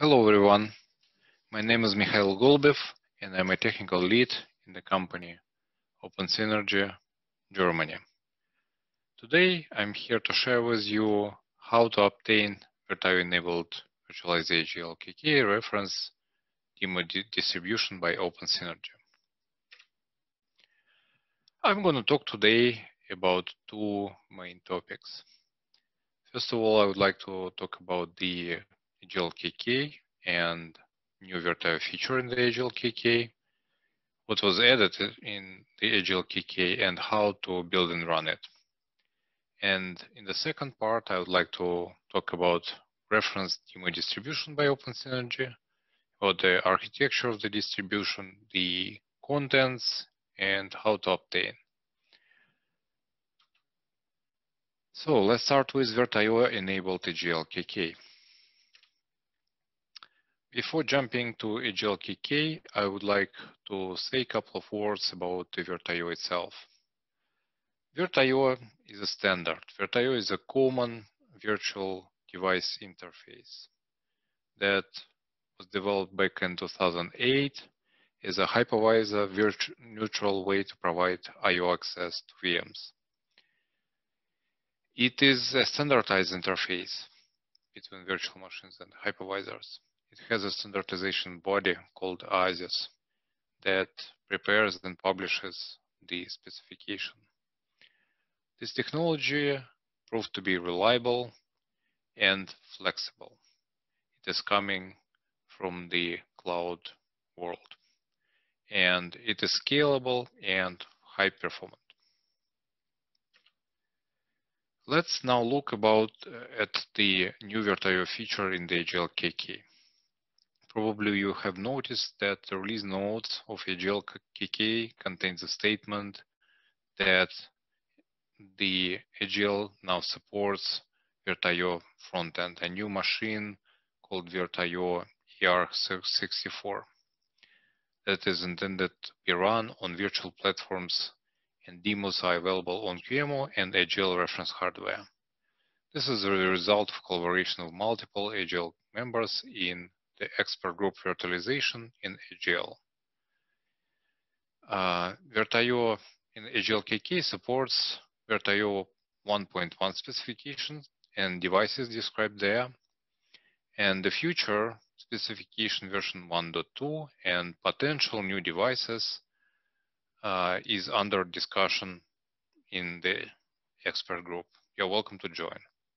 Hello everyone, my name is Mikhail Golubov and I'm a technical lead in the company OpenSynergy, Germany. Today I'm here to share with you how to obtain Virtio-enabled virtualized AGL-KK reference demo distribution by OpenSynergy. I'm going to talk today about two main topics. First of all, I would like to talk about the AGL-KK and new Virtio feature in the AGL-KK, what was added in the AGL-KK and how to build and run it. And in the second part, I would like to talk about reference demo distribution by OpenSynergy, about the architecture of the distribution, the contents, and how to obtain. So let's start with Virtio-enabled AGL-KK. Before jumping to AGL-KK, I would like to say a couple of words about the Virtio itself. Virtio is a standard. Virtio is a common virtual device interface that was developed back in 2008 as a hypervisor neutral way to provide I/O access to VMs. It is a standardized interface between virtual machines and hypervisors. It has a standardization body called OASIS that prepares and publishes the specification. This technology proved to be reliable and flexible. It is coming from the cloud world, and it is scalable and high performant. Let's now look at the new Virtio feature in the AGL-KK. Probably you have noticed that the release notes of AGL-KK contains a statement that the AGL now supports Virtio frontend, a new machine called Virtio AR64 that is intended to be run on virtual platforms, and demos are available on QEMU and AGL reference hardware. This is a result of collaboration of multiple AGL members in the expert group virtualization in AGL. Virtio in AGL-KK supports Virtio 1.1 specifications and devices described there, and the future specification version 1.2 and potential new devices is under discussion in the expert group. You're welcome to join.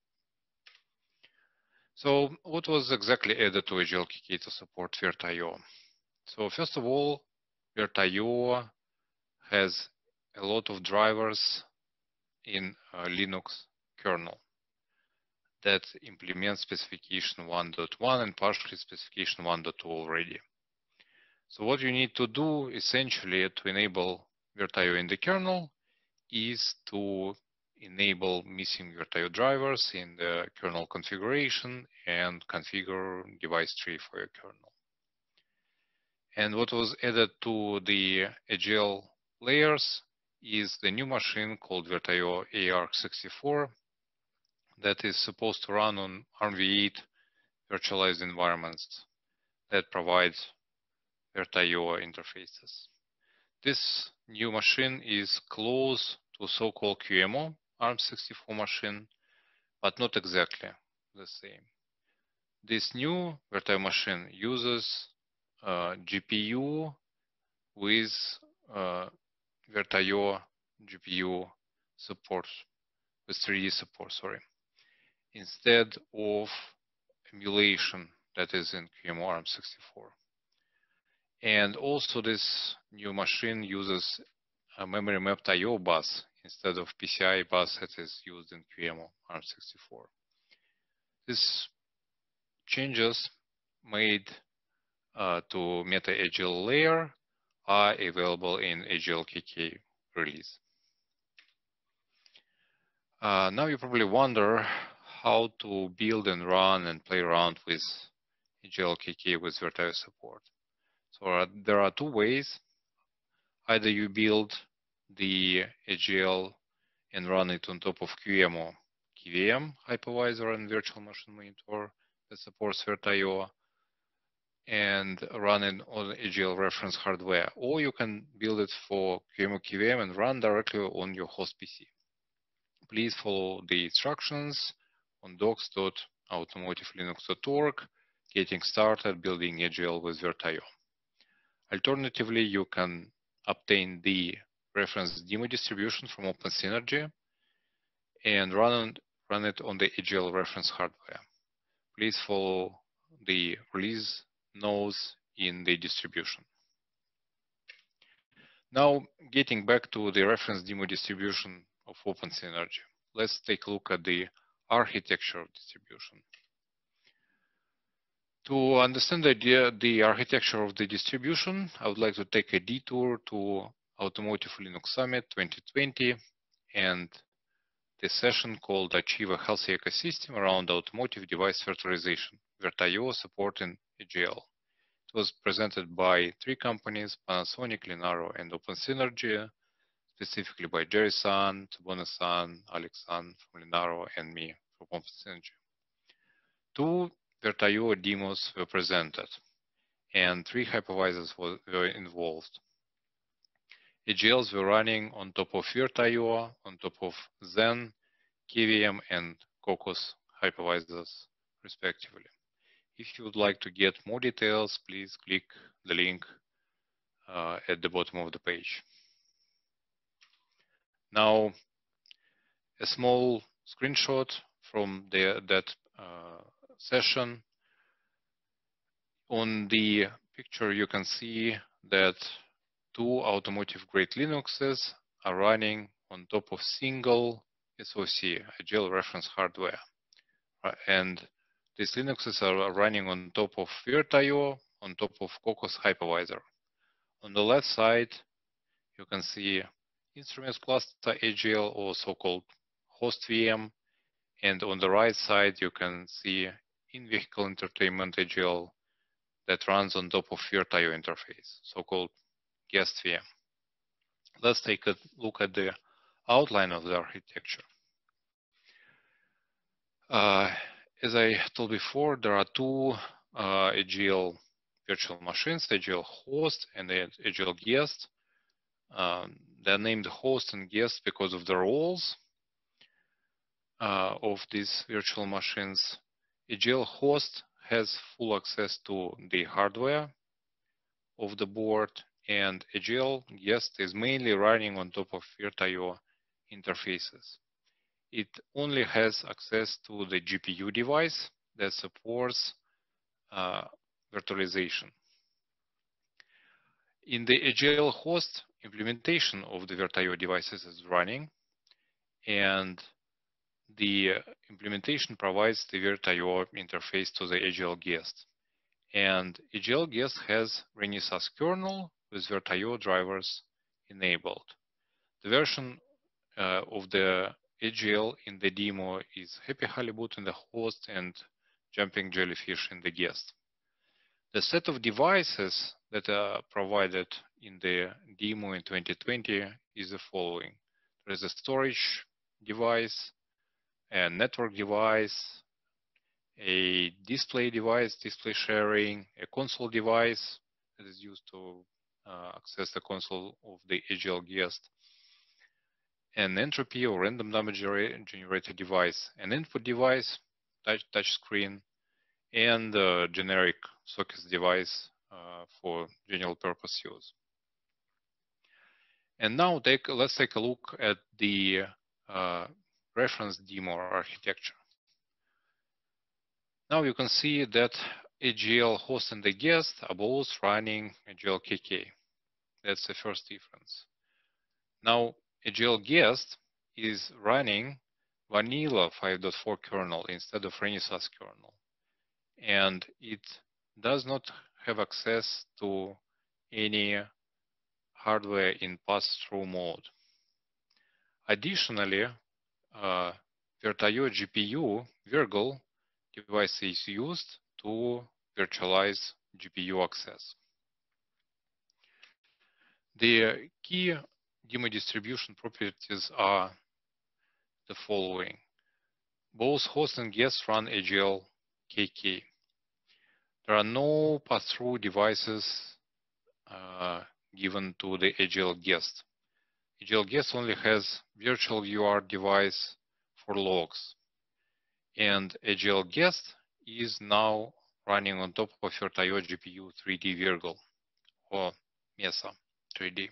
So what was exactly added to AGL-KK to support Virtio? So first of all, Virtio has a lot of drivers in Linux kernel that implement specification 1.1 and partially specification 1.2 already. So what you need to do essentially to enable Virtio in the kernel is to enable missing Virtio drivers in the kernel configuration and configure device tree for your kernel. And what was added to the AGL layers is the new machine called Virtio AR64 that is supposed to run on ARMv8 virtualized environments that provides Virtio interfaces. This new machine is close to so-called QEMU ARM64 machine, but not exactly the same. This new Virtio machine uses GPU with Virtio GPU support, with 3D support, instead of emulation that is in QEMU ARM64. And also this new machine uses a memory mapped I/O bus instead of PCI bus that is used in QEMU ARM64. These changes made to Meta AGL layer are available in AGL-KK release. Now you probably wonder how to build and run and play around with AGL-KK with Virtio support. So there are two ways. Either you build the AGL and run it on top of QEMU KVM hypervisor and virtual machine monitor that supports Virtio, and run it on AGL reference hardware, or you can build it for QEMU and run directly on your host PC. Please follow the instructions on docs.automotivelinux.org, getting started building AGL with VirtIO. Alternatively, you can obtain the reference demo distribution from OpenSynergy and run it on the AGL reference hardware. Please follow the release notes in the distribution. Now, getting back to the reference demo distribution of OpenSynergy, let's take a look at the architecture of distribution. To understand the architecture of the distribution, I would like to take a detour to Automotive Linux Summit 2020 and the session called Achieve a Healthy Ecosystem around Automotive Device Virtualization, VirtIO supporting AGL. It was presented by 3 companies, Panasonic, Linaro, and OpenSynergy, specifically by Jerry-san, Tsubone-san, Alex-san from Linaro, and me from OpenSynergy. 2 VirtIO demos were presented, and 3 hypervisors were involved. AGLs were running on top of VirtIO, on top of Zen, KVM, and Cocos hypervisors, respectively. If you would like to get more details, please click the link at the bottom of the page. Now, a small screenshot from that session. On the picture, you can see that 2 automotive-grade Linuxes are running on top of single SoC, AGL reference hardware. And these Linuxes are running on top of VirtIO, on top of Cocos hypervisor. On the left side, you can see Instruments Cluster AGL, or so-called host VM. And on the right side, you can see in-vehicle entertainment AGL that runs on top of VirtIO interface, so-called guest VM. Let's take a look at the outline of the architecture. As I told before, there are 2 AGL virtual machines, AGL host and AGL guest. They're named host and guest because of the roles of these virtual machines. AGL host has full access to the hardware of the board, and AGL guest is mainly running on top of VirtIO interfaces. It only has access to the GPU device that supports virtualization. In the AGL host, implementation of the VirtIO devices is running, and the implementation provides the VirtIO interface to the AGL guest. And AGL guest has Renesas kernel with VirtIO drivers enabled. The version of the AGL in the demo is Happy Halibut in the host and Jumping Jellyfish in the guest. The set of devices that are provided in the demo in 2020 is the following. There is a storage device, a network device, a display device, display sharing, a console device that is used to access the console of the AGL guest, an entropy or random number generator device, an input device, touch screen, and a generic sockets device for general purpose use. And now let's take a look at the reference demo architecture. Now you can see that AGL host and the guest are both running AGL KK. That's the first difference. Now AGL guest is running vanilla 5.4 kernel instead of Renesas kernel, and it does not have access to any hardware in pass-through mode. Additionally, VirtIO GPU Virgil device is used to virtualize GPU access. The key demo distribution properties are the following. Both host and guest run AGL KK. There are no pass-through devices given to the AGL guest. AGL guest only has virtual VR device for logs. And AGL guest is now running on top of VirtIO GPU 3D Virgo or Mesa 3D.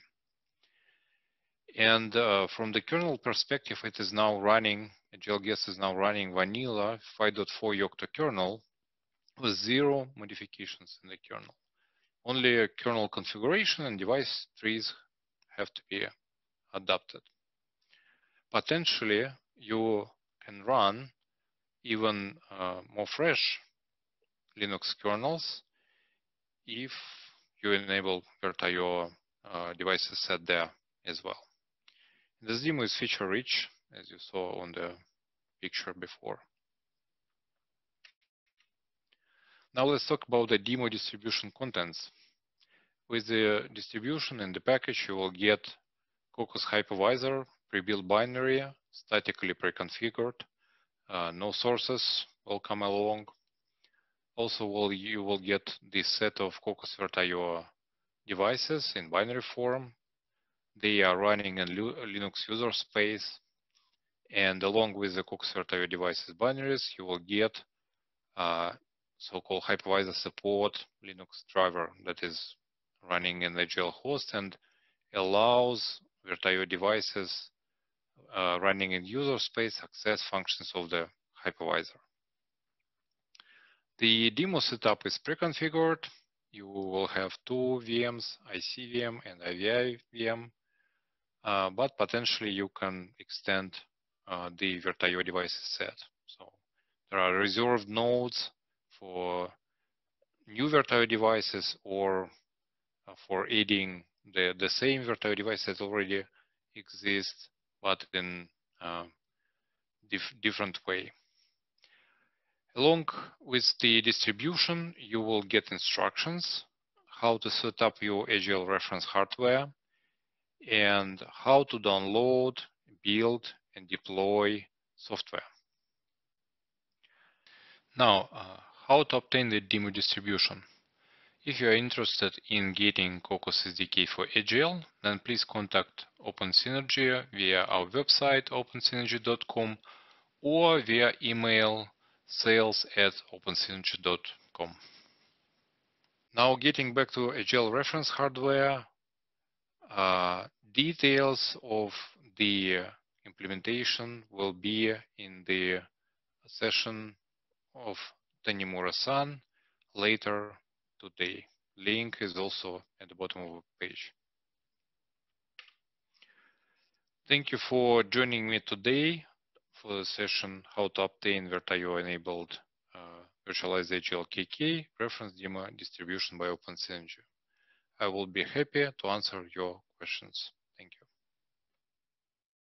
And from the kernel perspective, it is now running, AGL guest is now running vanilla 5.4 Yocto kernel with 0 modifications in the kernel. Only a kernel configuration and device trees have to be adapted. Potentially, you can run even more fresh Linux kernels if you enable VirtIO devices set there as well. This demo is feature rich, as you saw on the picture before. Now let's talk about the demo distribution contents. With the distribution in the package, you will get Cocos hypervisor, pre-built binary, statically pre-configured, no sources will come along. Also, you will get this set of Cocos VirtIO devices in binary form. They are running in Linux user space. And along with the Cocos VirtIO devices binaries, you will get so-called hypervisor support Linux driver that is running in the AGL host and allows VirtIO devices running in user space access functions of the hypervisor. The demo setup is pre-configured. You will have 2 VMs, ICVM and IVI VM, but potentially you can extend the VirtIO devices set. So there are reserved nodes for new VirtIO devices or for adding the same VirtIO device that already exists, but in different way. Along with the distribution, you will get instructions how to set up your AGL reference hardware and how to download, build, and deploy software. Now, how to obtain the demo distribution? If you are interested in getting Cocos SDK for AGL, then please contact OpenSynergy via our website opensynergy.com or via email sales@opensynergy.com. Now, getting back to AGL reference hardware, details of the implementation will be in the session of Tanimura-san later today. Link is also at the bottom of the page. Thank you for joining me today for the session how to obtain VirtIO enabled virtualized AGL KK reference demo distribution by OpenSynergy. I will be happy to answer your questions. Thank you.